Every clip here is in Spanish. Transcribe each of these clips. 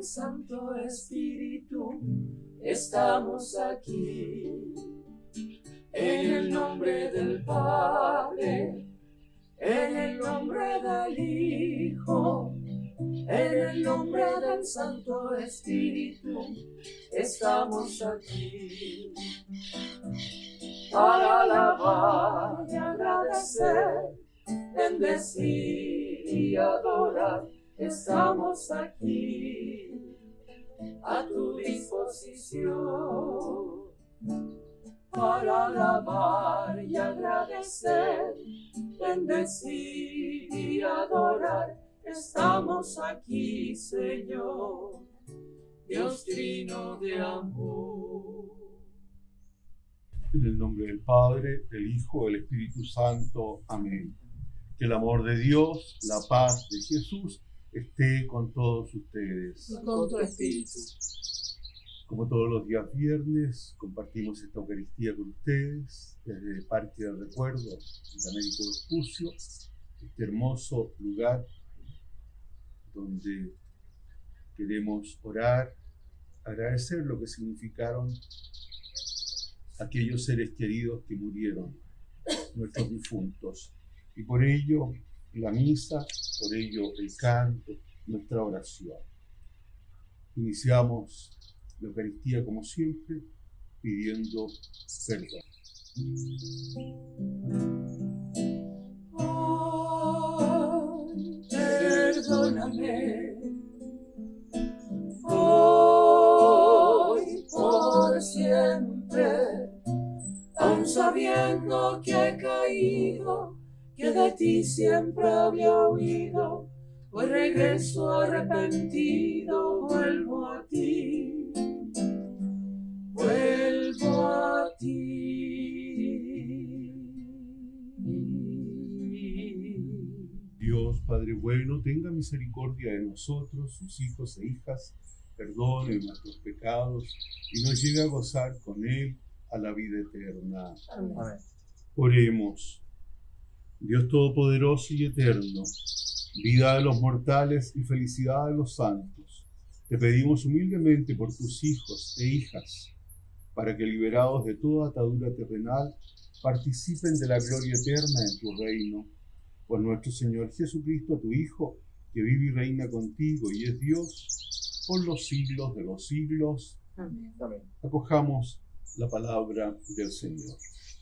ven Santo Espíritu, estamos aquí. En el nombre del Padre, en el nombre del Hijo, en el nombre del Santo Espíritu, estamos aquí. Para alabar y agradecer, bendecir y adorar, estamos aquí a tu disposición. Para alabar y agradecer, bendecir y adorar, estamos aquí, Señor, Dios trino de amor. En el nombre del Padre, del Hijo, del Espíritu Santo. Amén. Que el amor de Dios, la paz de Jesús, esté con todos ustedes. Y con tu espíritu. Como todos los días viernes, compartimos esta Eucaristía con ustedes desde el Parque del Recuerdo de Américo Vespucio, este hermoso lugar donde queremos orar, agradecer lo que significaron aquellos seres queridos que murieron, nuestros difuntos. Y por ello la misa, por ello el canto, nuestra oración. Iniciamos la Eucaristía como siempre, pidiendo perdón. Ay, perdóname, hoy por siempre, aun sabiendo que he caído, que de ti siempre había huido, hoy regreso arrepentido, vuelvo a ti. Vuelvo a ti. Dios Padre bueno, tenga misericordia de nosotros, sus hijos e hijas, perdone nuestros pecados y nos lleve a gozar con Él a la vida eterna. Amén. Oremos. Dios Todopoderoso y Eterno, vida de los mortales y felicidad de los santos, te pedimos humildemente por tus hijos e hijas, para que liberados de toda atadura terrenal, participen de la gloria eterna en tu reino. Por nuestro Señor Jesucristo, tu Hijo, que vive y reina contigo y es Dios, por los siglos de los siglos. Amén. Acojamos la palabra del Señor.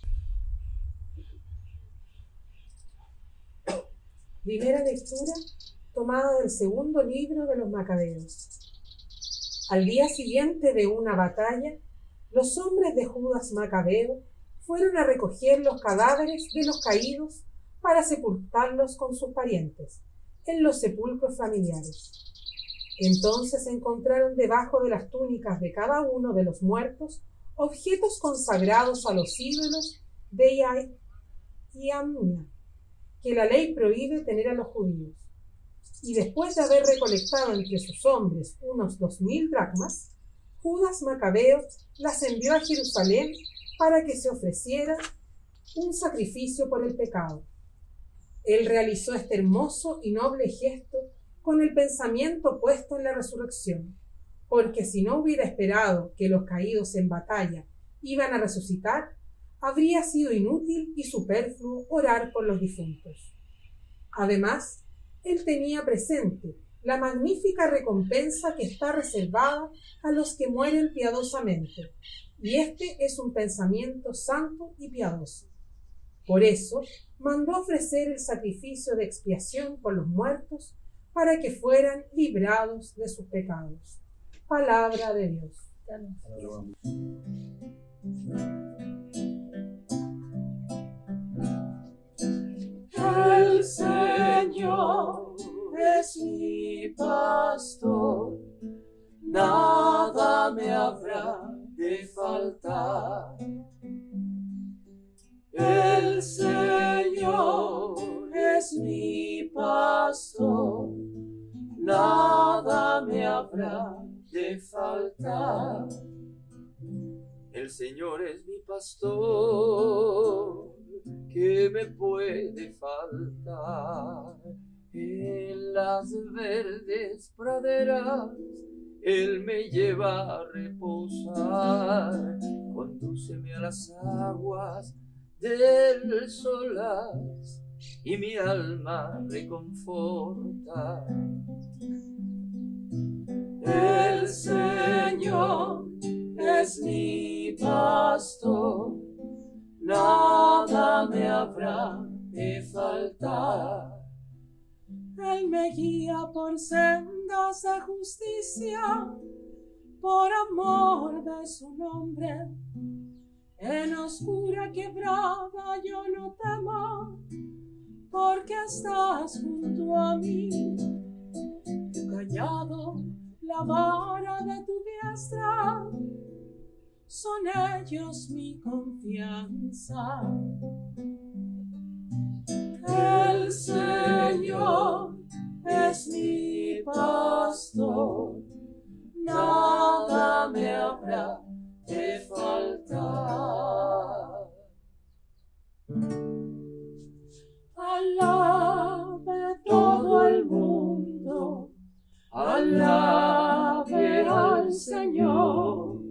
Primera lectura tomada del segundo libro de los Macabeos. Al día siguiente de una batalla, los hombres de Judas Macabeo fueron a recoger los cadáveres de los caídos para sepultarlos con sus parientes en los sepulcros familiares. Entonces encontraron debajo de las túnicas de cada uno de los muertos objetos consagrados a los ídolos de Yamnia, que la ley prohíbe tener a los judíos. Y después de haber recolectado entre sus hombres unos 2000 dracmas, Judas Macabeo las envió a Jerusalén para que se ofreciera un sacrificio por el pecado. Él realizó este hermoso y noble gesto con el pensamiento puesto en la resurrección, porque si no hubiera esperado que los caídos en batalla iban a resucitar, habría sido inútil y superfluo orar por los difuntos. Además, él tenía presente la magnífica recompensa que está reservada a los que mueren piadosamente, y este es un pensamiento santo y piadoso. Por eso, mandó ofrecer el sacrificio de expiación por los muertos para que fueran librados de sus pecados. Palabra de Dios. El Señor es mi pastor, nada me habrá de faltar. El Señor es mi pastor, nada me habrá de faltar. El Señor es mi pastor, ¿qué me puede faltar? En las verdes praderas Él me lleva a reposar, condúceme a las aguas del solaz y mi alma reconforta. El Señor es mi pastor, nada me habrá de faltar. Él me guía por sendas de justicia, por amor de su nombre. En oscura quebrada yo no temo, porque estás junto a mí. Tu callado, la vara de tu diestra, son ellos mi confianza. El Señor es mi pastor, nada me habrá de faltar. Alabe todo el mundo, alabe al Señor,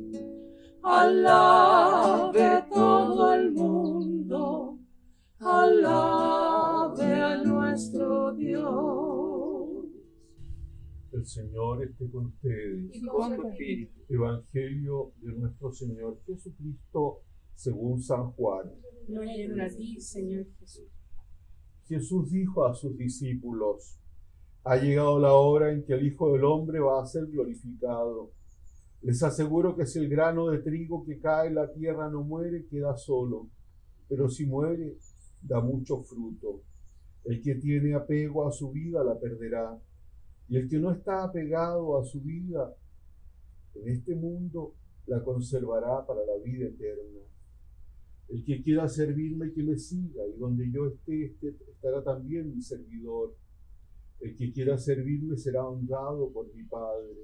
alabe todo el mundo, alabe a nuestro Dios. El Señor esté con ustedes. Y con tu espíritu. Evangelio de nuestro Señor Jesucristo según San Juan. Gloria a ti, Señor Jesús. Jesús dijo a sus discípulos: ha llegado la hora en que el Hijo del Hombre va a ser glorificado. Les aseguro que si el grano de trigo que cae en la tierra no muere, queda solo, pero si muere, da mucho fruto. El que tiene apego a su vida la perderá, y el que no está apegado a su vida en este mundo la conservará para la vida eterna. El que quiera servirme, que me siga, y donde yo esté, estará también mi servidor. El que quiera servirme será honrado por mi Padre.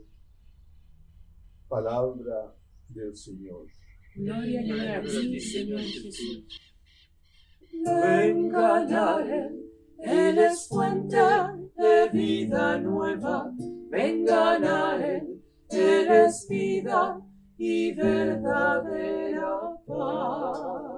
Palabra del Señor. Gloria a ti, Señor Jesús. Vengan a Él es fuente de vida nueva. Vengan a Él es vida y verdadera paz.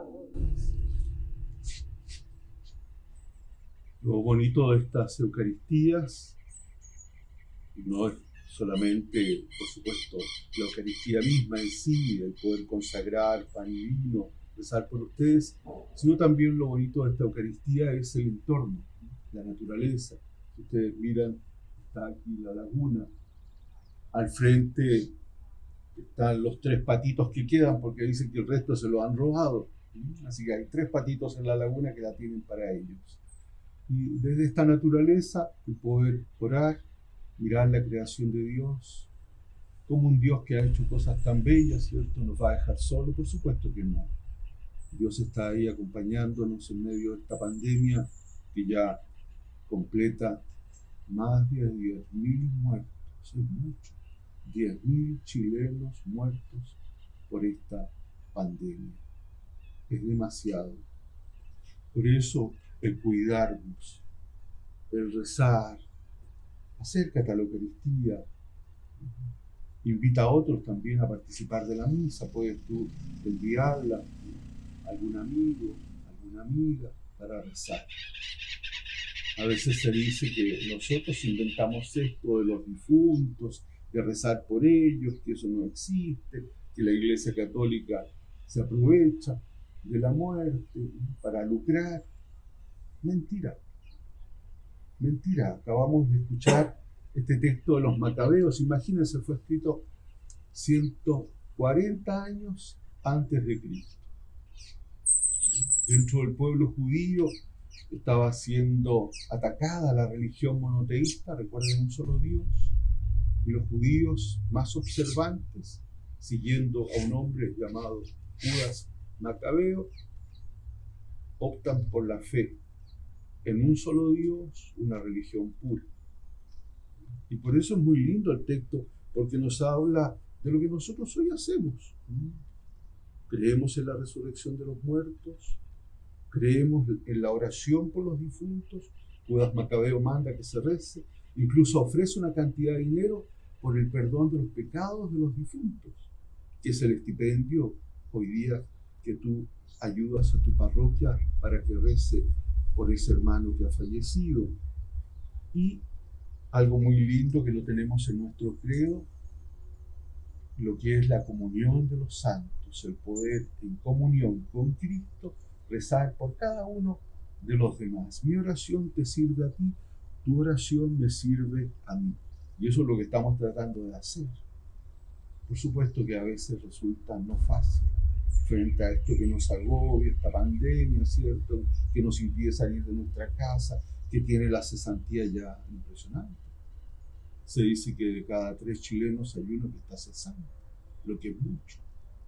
Lo bonito de estas Eucaristías no es solamente, por supuesto, la Eucaristía misma en sí, el poder consagrar pan y vino, rezar por ustedes, sino también lo bonito de esta Eucaristía es el entorno, la naturaleza. Si ustedes miran, está aquí la laguna, al frente están los 3 patitos que quedan, porque dicen que el resto se lo han robado, así que hay 3 patitos en la laguna que la tienen para ellos. Y desde esta naturaleza, el poder orar, mirar la creación de Dios, como un Dios que ha hecho cosas tan bellas, ¿cierto? ¿Nos va a dejar solo? Por supuesto que no. Dios está ahí acompañándonos en medio de esta pandemia que ya completa más de 10.000 muertos. Es mucho. 10.000 chilenos muertos por esta pandemia. Es demasiado. Por eso, el cuidarnos, el rezar, acércate a la Eucaristía, invita a otros también a participar de la misa, puedes tú enviarla a algún amigo, alguna amiga para rezar. A veces se dice que nosotros inventamos esto de los difuntos, de rezar por ellos, que eso no existe, que la Iglesia Católica se aprovecha de la muerte para lucrar. Mentira. Mentira. Acabamos de escuchar este texto de los Macabeos. Imagínense, fue escrito 140 años antes de Cristo. Dentro del pueblo judío estaba siendo atacada la religión monoteísta, recuerden, un solo Dios, y los judíos más observantes, siguiendo a un hombre llamado Judas Macabeo, optan por la fe en un solo Dios, una religión pura. Y por eso es muy lindo el texto, porque nos habla de lo que nosotros hoy hacemos. Creemos en la resurrección de los muertos, creemos en la oración por los difuntos. Judas Macabeo manda que se rece, incluso ofrece una cantidad de dinero por el perdón de los pecados de los difuntos, que es el estipendio hoy día que tú ayudas a tu parroquia para que rece por ese hermano que ha fallecido. Y algo muy lindo que lo tenemos en nuestro credo, lo que es la comunión de los santos, el poder en comunión con Cristo rezar por cada uno de los demás. Mi oración te sirve a ti, tu oración me sirve a mí. Y eso es lo que estamos tratando de hacer. Por supuesto que a veces resulta no fácil frente a esto que nos agobia, esta pandemia, ¿cierto? Que nos impide salir de nuestra casa, que tiene la cesantía ya impresionante. Se dice que de cada 3 chilenos hay uno que está cesante, lo que es mucho.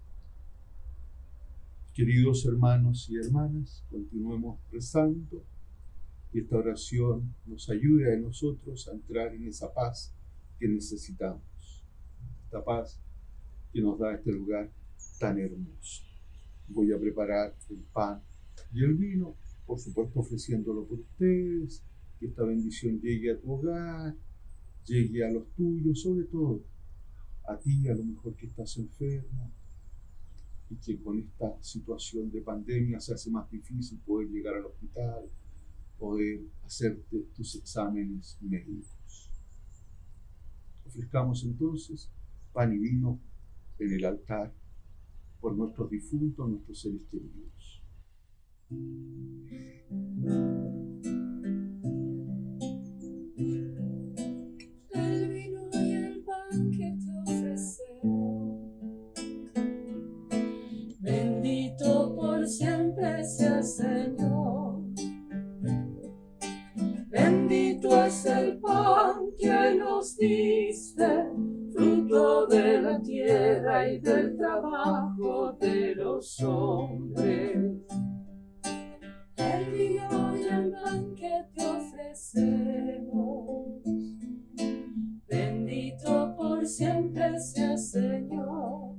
Queridos hermanos y hermanas, continuemos rezando y esta oración nos ayude a nosotros a entrar en esa paz que necesitamos. Esta paz que nos da este lugar tan hermoso. Voy a preparar el pan y el vino, por supuesto ofreciéndolo por ustedes, que esta bendición llegue a tu hogar, llegue a los tuyos, sobre todo a ti, a lo mejor que estás enfermo, y que con esta situación de pandemia se hace más difícil poder llegar al hospital, poder hacerte tus exámenes médicos. Ofrezcamos entonces pan y vino en el altar por nuestros difuntos, nuestros seres queridos. El vino y el pan que te ofrecemos, bendito por siempre sea Señor. Bendito es el pan que nos diste, fruto de la tierra y del trabajo de los hombres. El vino y el pan que te ofrecemos, bendito por siempre sea Señor.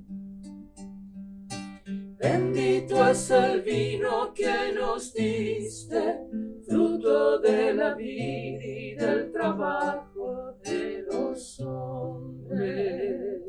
Bendito es el vino que nos diste, fruto de la vida y del trabajo de los hombres.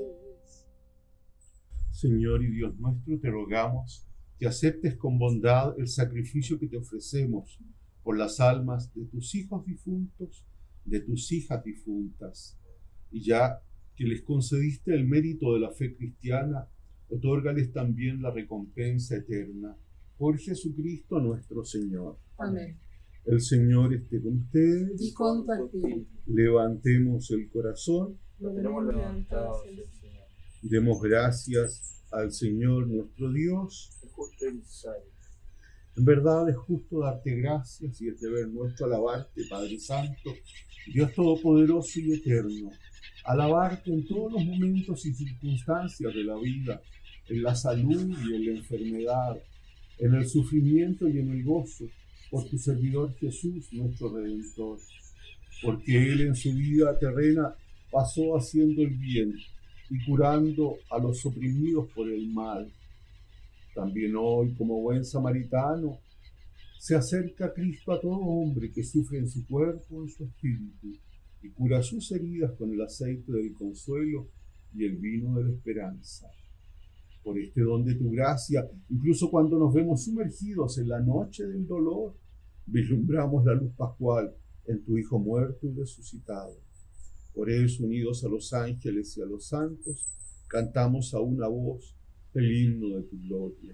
Señor y Dios nuestro, te rogamos que aceptes con bondad el sacrificio que te ofrecemos por las almas de tus hijos difuntos, de tus hijas difuntas, y ya que les concediste el mérito de la fe cristiana, otórgales también la recompensa eterna. Por Jesucristo nuestro Señor. Amén. El Señor esté con ustedes. Y con tu espíritu. Levantemos el corazón. Lo tenemos levantado hacia el Señor. Demos gracias al Señor nuestro Dios. Es justo y necesario. En verdad es justo darte gracias y es deber nuestro alabarte, Padre Santo, Dios Todopoderoso y Eterno. Alabarte en todos los momentos y circunstancias de la vida, en la salud y en la enfermedad, en el sufrimiento y en el gozo, por tu servidor Jesús, nuestro Redentor. Porque Él en su vida terrena pasó haciendo el bien y curando a los oprimidos por el mal. También hoy, como buen samaritano, se acerca Cristo a todo hombre que sufre en su cuerpo, en su espíritu, y cura sus heridas con el aceite del consuelo y el vino de la esperanza. Por este don de tu gracia, incluso cuando nos vemos sumergidos en la noche del dolor, vislumbramos la luz pascual en tu Hijo muerto y resucitado. Por eso, unidos a los ángeles y a los santos, cantamos a una voz el himno de tu gloria.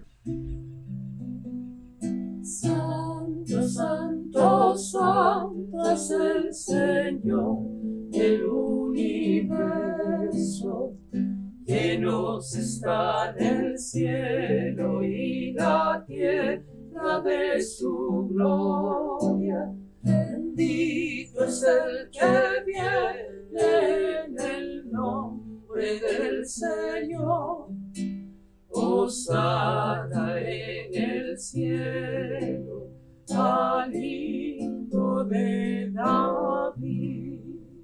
Santo, santo, santo es el Señor del universo. Llenos está el cielo y la tierra de su gloria. Bendito es el que viene en el nombre del Señor. Hosana en el cielo, al Hijo de David.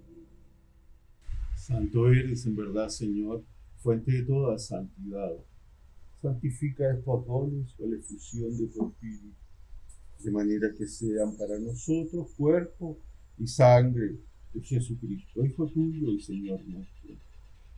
Santo eres en verdad, Señor, fuente de toda santidad. Santifica estos dones con la efusión de tu Espíritu, de manera que sean para nosotros cuerpo y sangre de Jesucristo, Hijo tuyo y Señor nuestro.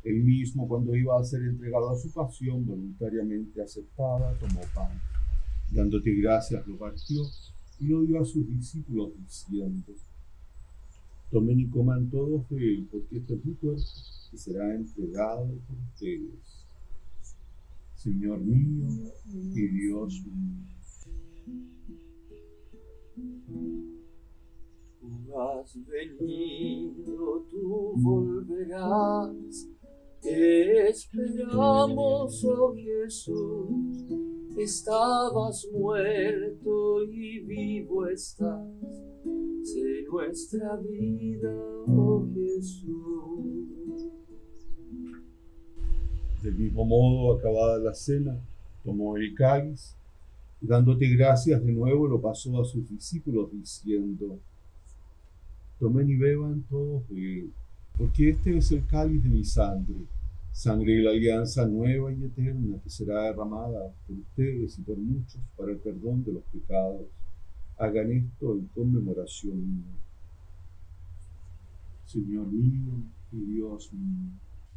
Él mismo, cuando iba a ser entregado a su pasión voluntariamente aceptada, tomó pan. Dándote gracias, lo partió y lo dio a sus discípulos, diciendo: tomen y coman todos de él, porque este es mi cuerpo, que será entregado por ustedes. Señor mío y Dios mío. Tú has venido, tú volverás. Te esperamos, oh Jesús. Estabas muerto y vivo estás. Sé nuestra vida, oh Jesús. Del mismo modo, acabada la cena, tomó el cáliz y, dándote gracias de nuevo, lo pasó a sus discípulos, diciendo: tomen y beban todos de él, porque este es el cáliz de mi sangre, sangre de la alianza nueva y eterna, que será derramada por ustedes y por muchos para el perdón de los pecados. Hagan esto en conmemoración mía. Señor mío y Dios mío.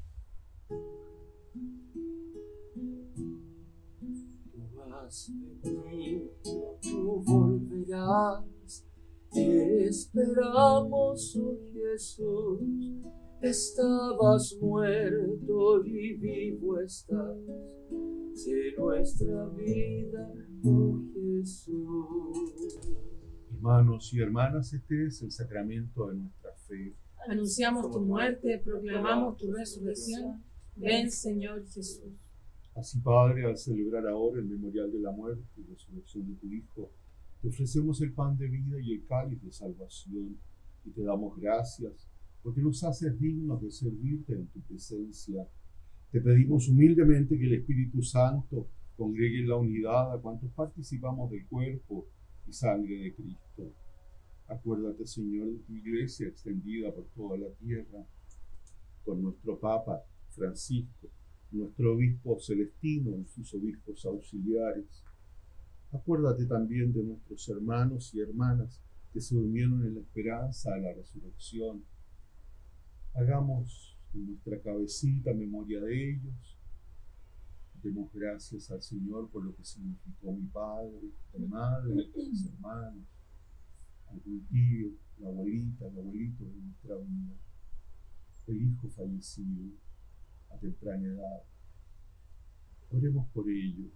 Tú has venido, tú volverás. Te esperamos, oh Jesús. Estabas muerto y vivo estás. Sé nuestra vida, oh Jesús. Hermanos y hermanas, este es el sacramento de nuestra fe. Anunciamos tu muerte, proclamamos tu resurrección. Ven, Señor Jesús. Así, Padre, al celebrar ahora el memorial de la muerte y resurrección de tu Hijo, te ofrecemos el pan de vida y el cáliz de salvación, y te damos gracias porque nos haces dignos de servirte en tu presencia. Te pedimos humildemente que el Espíritu Santo congregue en la unidad a cuantos participamos del cuerpo y sangre de Cristo. Acuérdate, Señor, de tu iglesia extendida por toda la tierra, con nuestro Papa Francisco, nuestro obispo Celestino y sus obispos auxiliares. Acuérdate también de nuestros hermanos y hermanas que se durmieron en la esperanza a la resurrección. Hagamos en nuestra cabecita memoria de ellos. Demos gracias al Señor por lo que significó mi padre, mi madre, mis hermanos, algún tío, la abuelita, el abuelito de nuestra vida, el hijo fallecido a temprana edad. Oremos por ellos.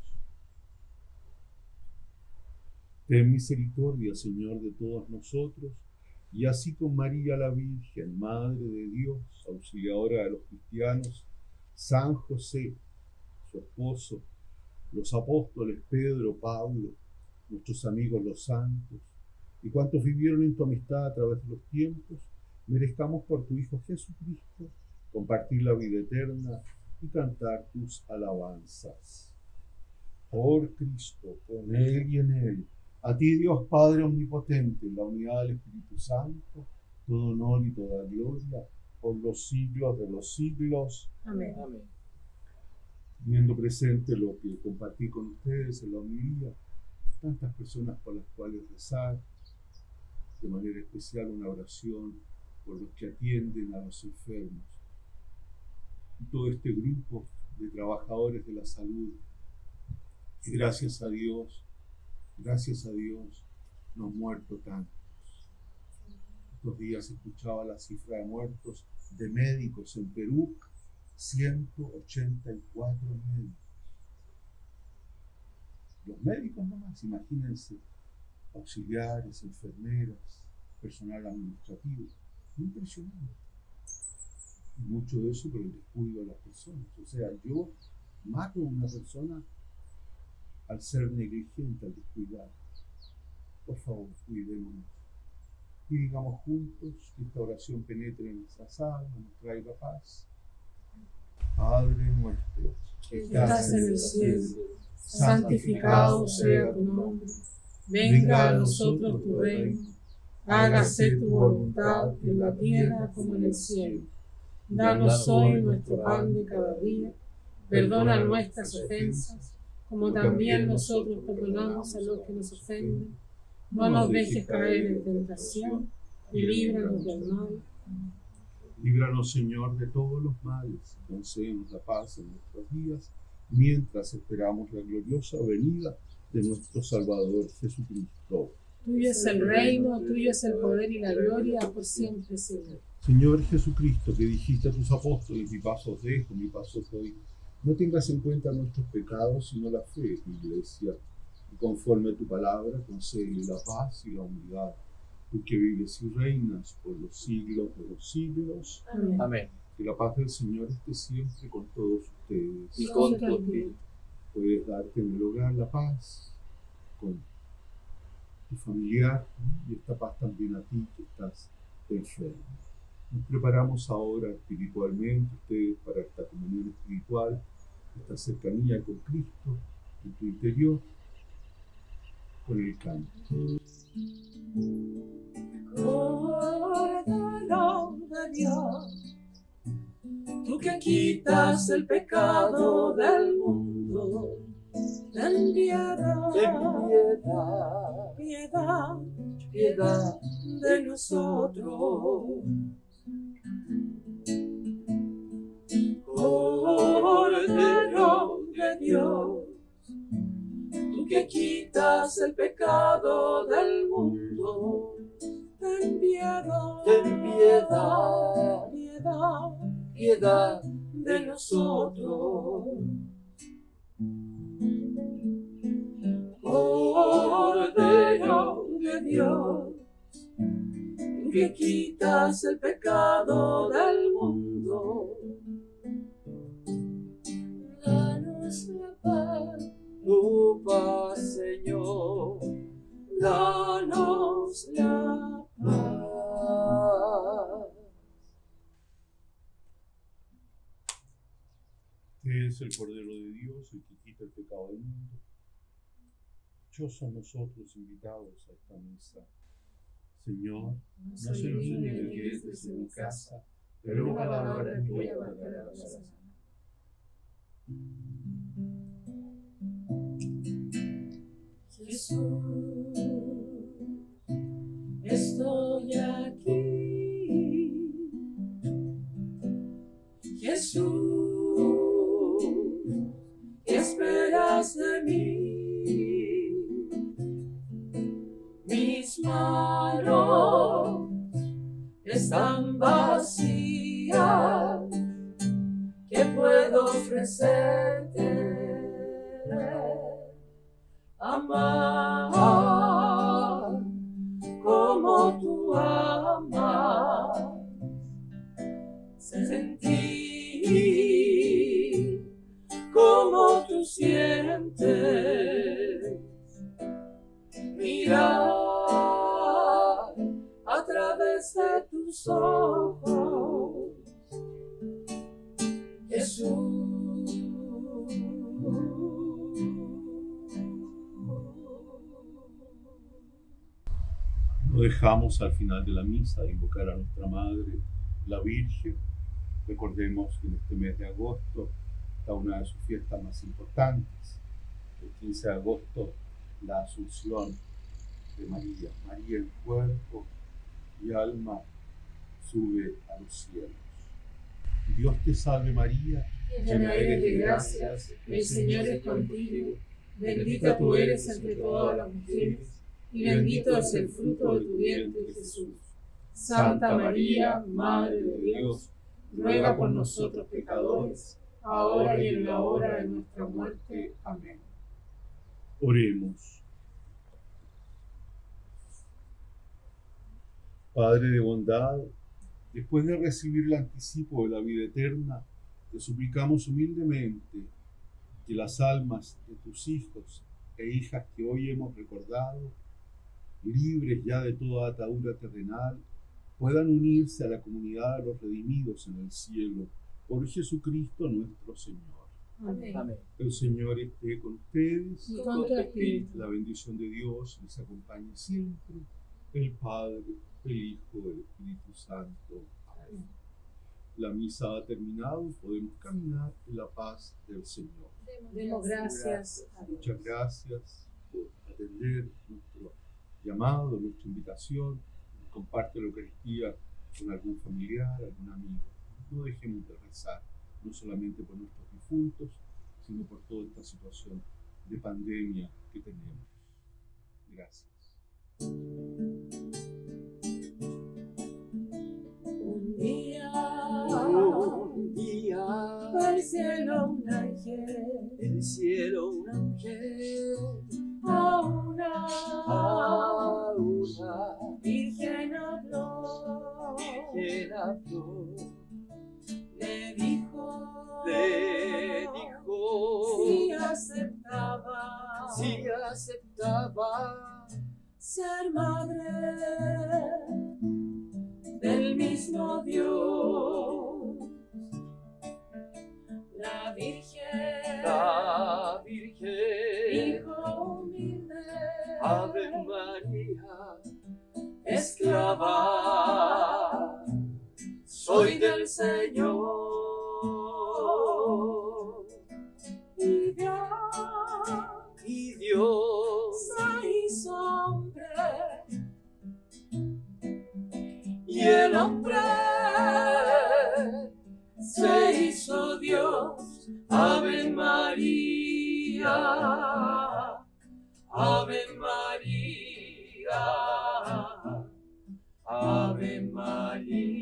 Ten misericordia, Señor, de todos nosotros, y así con María la Virgen, Madre de Dios, auxiliadora de los cristianos, San José, su esposo, los apóstoles Pedro, Pablo, nuestros amigos los santos, y cuantos vivieron en tu amistad a través de los tiempos, merezcamos por tu Hijo Jesucristo compartir la vida eterna y cantar tus alabanzas. Por Cristo, con Él y en Él, a ti, Dios Padre Omnipotente, en la unidad del Espíritu Santo, todo honor y toda gloria, por los siglos de los siglos. Amén. Amén. Teniendo presente lo que compartí con ustedes en la homilía, tantas personas por las cuales rezar, de manera especial una oración por los que atienden a los enfermos. Y todo este grupo de trabajadores de la salud, y gracias a Dios, no han muerto tantos. Estos días escuchaba la cifra de muertos de médicos en Perú, 184 médicos. Los médicos nomás, imagínense, auxiliares, enfermeras, personal administrativo, impresionante. Y mucho de eso por el descuido de las personas. O sea, yo mato a una persona al ser negligente, al descuidar. Por favor, cuidémonos. Y digamos juntos que esta oración penetre en nuestras almas, nos traiga paz. Padre nuestro, que estás en el cielo, santificado sea tu nombre. Venga a nosotros tu reino. Hágase tu voluntad en la tierra como en el cielo. Danos hoy nuestro pan de cada día. Perdona nuestras ofensas, como también nosotros perdonamos a los que nos ofenden. No nos dejes caer en tentación y líbranos del mal. Líbranos, Señor, de todos los males, concédenos la paz en nuestros días, mientras esperamos la gloriosa venida de nuestro Salvador Jesucristo. Tuyo es el reino, tuyo es el poder y la gloria por siempre, Señor. Señor Jesucristo, que dijiste a tus apóstoles, mi paz os dejo, mi paz os doy, no tengas en cuenta nuestros pecados, sino la fe de tu Iglesia. Y conforme a tu palabra, concédele la paz y la unidad. Tú que vives y reinas por los siglos de los siglos. Amén. Amén. Que la paz del Señor esté siempre con todos ustedes. Y con tu espíritu. Puedes darte en el hogar la paz con tu familiar, ¿no? Y esta paz también a ti que estás enfermo. Nos preparamos ahora espiritualmente, ustedes, para esta comunión espiritual, esta cercanía con Cristo en tu interior, con el canto. Cordero de Dios, tú que quitas el pecado del mundo, ten piedad, piedad, piedad de nosotros. Cordero de Dios, tú que quitas el pecado del mundo, ten piedad, piedad, piedad de nosotros. Cordero de Dios, tú que quitas el pecado del mundo, danos la paz. Tu paz, Señor, danos la paz. Este es el Cordero de Dios, el que quita el pecado del mundo. Dichosos nosotros invitados a esta mesa. Señor, no soy digno de que entres en mi casa, pero una palabra tuya bastará para sanar. Jesús, estoy aquí. Jesús, ¿qué esperas de mí? Mis manos están vacías. ¿Qué puedo ofrecerte? Amar como tú amas, sentir como tú sientes, mirar a través de tus ojos, Jesús. No dejamos al final de la misa de invocar a nuestra Madre, la Virgen. Recordemos que en este mes de agosto está una de sus fiestas más importantes. El 15 de agosto, la Asunción de María. María en cuerpo y alma sube a los cielos. Dios te salve María, Llena eres de gracia, el Señor es contigo. Bendita tú eres entre todas las mujeres, y bendito es el fruto de tu vientre, Jesús. Santa María, Madre de Dios, ruega por nosotros pecadores, ahora y en la hora de nuestra muerte. Amén. Oremos. Padre de bondad, después de recibir el anticipo de la vida eterna, te suplicamos humildemente que las almas de tus hijos e hijas que hoy hemos recordado, libres ya de toda atadura terrenal, puedan unirse a la comunidad de los redimidos en el cielo, por Jesucristo nuestro Señor. Amén. Amén. El Señor esté con ustedes. Y con tu espíritu. La bendición de Dios les acompañe siempre, el Padre, el Hijo, el Espíritu Santo. Amén. La misa ha terminado, podemos caminar en la paz del Señor. Demos gracias a Dios. Muchas gracias por atender nuestro llamado, nuestra invitación. Comparte la Eucaristía con algún familiar, algún amigo. No dejemos de rezar, no solamente por nuestros difuntos, sino por toda esta situación de pandemia que tenemos. Gracias. Un día del cielo un ángel, a una virgen habló, le dijo si aceptaba ser madre del mismo Dios. La Virgen dijo humilde, Ave María, esclava soy del Señor. Y Dios se hizo hombre, y el hombre se hizo Dios. Ave María, Ave María, Ave María.